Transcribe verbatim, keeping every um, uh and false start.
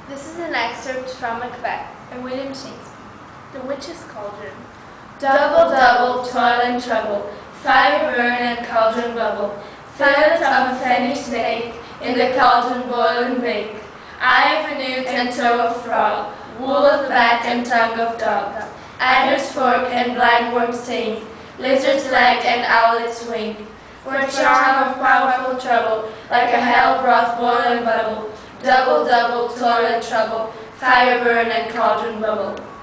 This is an excerpt from Macbeth by William Shakespeare. The Witch's Cauldron. Double, double, toil and trouble, fire burn and cauldron bubble, fillet of a Fenny snake, in the cauldron boil and bake. Eye of a newt and toe of frog, wool of bat and tongue of dog, adder's fork and blindworm's sting, lizard's leg and owlet's wing. For a charm of powerful trouble, like a hell-broth boil and bubble, double, double, toil and trouble, fire burn and cauldron bubble.